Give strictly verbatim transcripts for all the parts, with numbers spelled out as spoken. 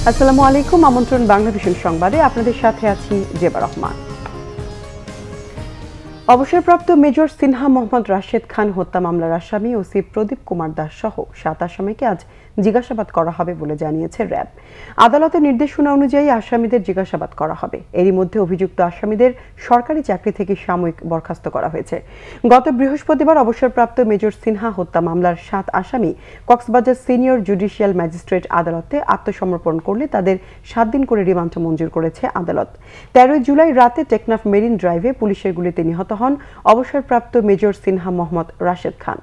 আসসালামু আলাইকুম। আমন্ত্রণ বাংলাভিশন সংবাদে, আপনাদের সাথে আছি জেবা রহমান। অবসরপ্রাপ্ত মেজর সিনহা মোহাম্মদ রাশেদ খান হত্যা মামলার আসামি ওসি প্রদীপ কুমার দাস সহ সাত আসামিকে আজ জিজ্ঞাসাবাদ করা হবে বলে জানিয়েছে র্যাব। আদালতের নির্দেশনা অনুযায়ী আসামিদের জিজ্ঞাসাবাদ করা হবে। এরই মধ্যে অভিযুক্ত আসামিদের সরকারি চাকরি থেকে সাময়িক বরখাস্ত করা হয়েছে। গত বৃহস্পতিবার অবসরপ্রাপ্ত মেজর সিনহা হত্যা মামলার সাত আসামি কক্সবাজার সিনিয়র জুডিশিয়াল ম্যাজিস্ট্রেট আদালতে আত্মসমর্পণ করলে তাদের সাত দিন করে রিমান্ড মঞ্জুর করেছে আদালত। তেরোই জুলাই রাতে টেকনাফ মেরিন ড্রাইভে পুলিশের গুলিতে নিহত হন অবসরপ্রাপ্ত মেজর সিনহা মোহাম্মদ রাশেদ খান।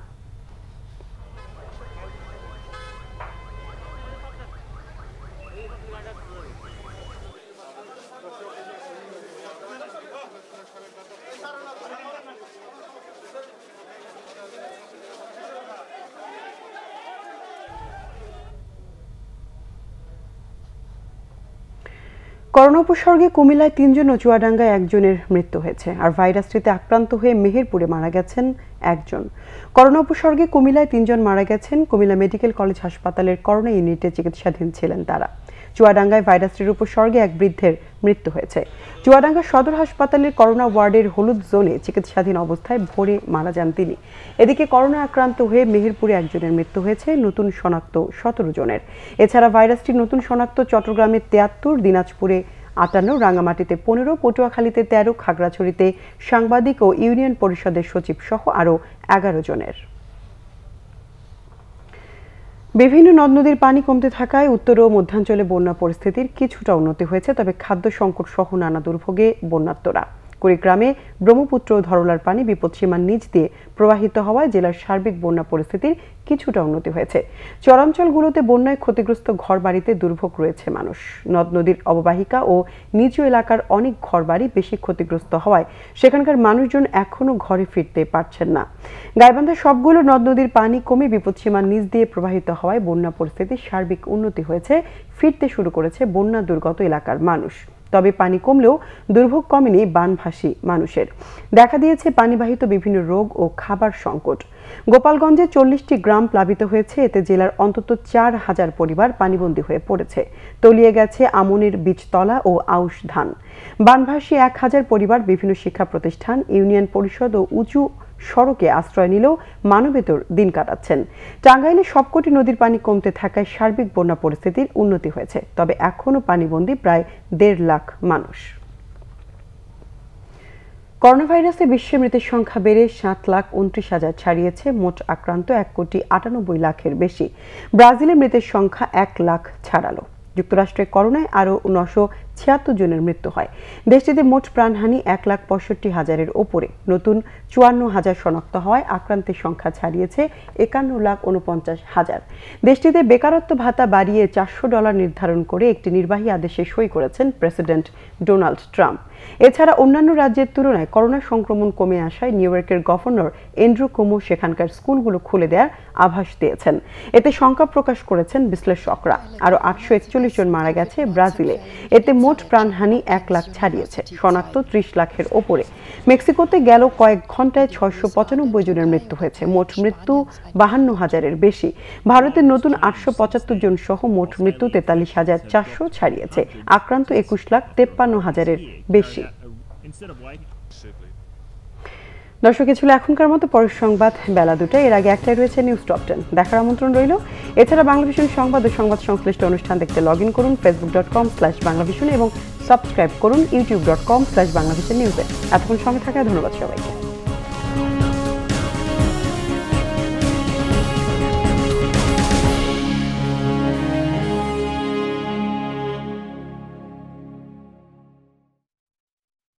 করোনা উপসর্গে কুমিল্লায় তিনজন ও চুয়াডাঙ্গায় একজনের মৃত্যু হয়েছে, আর ভাইরাসটিতে আক্রান্ত হয়ে মেহেরপুরে মারা গেছেন একজন। করোনা উপসর্গে কুমিল্লায় তিনজন মারা গেছেন। কুমিল্লা মেডিকেল কলেজ হাসপাতালের করোনা ইউনিটে চিকিৎসাধীন ছিলেন তারা। চুয়াডাঙ্গায় ভাইরাসটির উপসর্গে এক বৃদ্ধের মৃত্যু হয়েছে। চুয়াডাঙ্গা সদর হাসপাতালের করোনা ওয়ার্ডের হলুদ জোনে চিকিৎসাধীন অবস্থায় ভোরে মারা যান তিনি। এদিকে করোনা আক্রান্ত হয়ে মেহেরপুরে একজনের মৃত্যু হয়েছে, নতুন শনাক্ত সতেরো জনের। এছাড়া ভাইরাসটি নতুন শনাক্ত চট্টগ্রামে তিয়াত্তর, দিনাজপুরে আটান্ন, রাঙ্গামাটিতে পনেরো, পটুয়াখালীতে তেরো, খাগড়াছড়িতে সাংবাদিক ও ইউনিয়ন পরিষদের সচিব সহ আরও এগারো জনের। বিভিন্ন নদ নদীর পানি কমতে থাকায় উত্তর ও মধ্যাঞ্চলে বন্যা পরিস্থিতির কিছুটা উন্নতি হয়েছে, তবে খাদ্য সংকট সহ নানা দুর্ভোগে বন্যার্তরা। কুড়িগ্রামে ব্রহ্মপুত্র ও ধরলার পানি বিপদসীমার নিচ দিয়ে প্রবাহিত হওয়ায় জেলার সার্বিক বন্যা পরিস্থিতির কিছুটা উন্নতি হয়েছে। চরাঞ্চলগুলোতে বন্যায় ক্ষতিগ্রস্ত ঘরবাড়িতে দুর্ভোগ রয়েছে মানুষ। নদ নদীর অববাহিকা ও নিচু এলাকার অনেক ঘরবাড়ি বেশি ক্ষতিগ্রস্ত হওয়ায় সেখানকার মানুষজন এখনও ঘরে ফিরতে পারছেন না। গাইবান্ধার সবগুলো নদ নদীর পানি কমে বিপদসীমার নিচ দিয়ে প্রবাহিত হওয়ায় বন্যা পরিস্থিতির সার্বিক উন্নতি হয়েছে। ফিরতে শুরু করেছে বন্যা দুর্গত এলাকার মানুষ। তবে পানি কমলেও দুর্ভোগ কমেনি বানভাসী মানুষের। দেখা দিয়েছে পানিবাহিত বিভিন্ন রোগ ও খাবার সংকট। গোপালগঞ্জে চল্লিশটি গ্রাম প্লাবিত হয়েছে, এতে জেলার অন্তত চার হাজার পরিবার পানিবন্দী হয়ে পড়েছে। তলিয়ে গেছে আমনের বীজতলা ও আউশ ধান। বানভাসী এক হাজার পরিবার বিভিন্ন শিক্ষা প্রতিষ্ঠান, ইউনিয়ন পরিষদ ও উঁচু সড়কে আশ্রয় নিলেও মানবেতর দিন কাটাচ্ছেন। টাঙ্গাইলে সবকটি নদীর পানি কমতে থাকায় সার্বিক বন্যা পরিস্থিতির উন্নতি হয়েছে, তবে এখনও পানিবন্দী প্রায় দেড় লাখ মানুষ। করোনা ভাইরাসে বিশ্বে মৃতের সংখ্যা বেড়ে সাত লাখ উনত্রিশ হাজার ছাড়িয়েছে। মোট আক্রান্ত এক কোটি আটানব্বই লাখের বেশি। ব্রাজিলে মৃতের সংখ্যা এক লাখ ছাড়ালো। যুক্তরাষ্ট্রে করোনায় আরও নশো ছিয়াত্তর জনের মৃত্যু হয়। দেশটিতে মোট প্রাণহানি এক লাখ পঁয়ষট্টি হাজারের ওপরে। নতুন চুয়ান্ন হাজার শনাক্ত হওয়ায় আক্রান্তের সংখ্যা ছাড়িয়েছে একান্ন লাখ উনপঞ্চাশ হাজার। দেশটিতে বেকারত্ব ভাতা বাড়িয়ে চারশো ডলার নির্ধারণ করে একটি নির্বাহী আদেশে সই করেছেন প্রেসিডেন্ট ডোনাল্ড ট্রাম্প। এছাড়া অন্যান্য রাজ্যের তুলনায় করোনা সংক্রমণ কমে আসায় নিউ ইয়র্কের গভর্নর এন্ড্রু কুমো সেখানকার স্কুলগুলো খুলে দেওয়ার আভাস দিয়েছেন। এতে শঙ্কা প্রকাশ করেছেন বিশ্লেষকরা। আরও আটশো একচল্লিশ জন মারা গেছে ব্রাজিলে। এতে মোট প্রাণহানি এক লাখ ছাড়িয়েছে, শনাক্ত ত্রিশ লাখের ওপরে। মেক্সিকোতে গেল কয়েক ঘন্টায় ছয়শো পঁচানব্বই জনের মৃত্যু হয়েছে, মোট মৃত্যু বাহান্ন হাজারের বেশি। ভারতের নতুন আটশো পঁচাত্তর জন সহ মোট মৃত্যু তেতাল্লিশ হাজার চারশো ছাড়িয়েছে। আক্রান্ত একুশ লাখ তেপ্পান্ন হাজারের বেশি। দর্শক, এ ছিল এখনকার মতো। পরের সংবাদ বেলা দুটায়। এর আগে একটাই রয়েছে নিউজ টপ টেন, দেখার আমন্ত্রণ রইল। এছাড়া বাংলাভিশন সংবাদ ও সংবাদ সংশ্লিষ্ট অনুষ্ঠান দেখতে লগ ইন করুন Facebook dot com slash Banglavision এবং সাবস্ক্রাইব করুন YouTube dot com slash Banglavision নিউজে। এতক্ষণ সঙ্গে থাকায় ধন্যবাদ সবাইকে।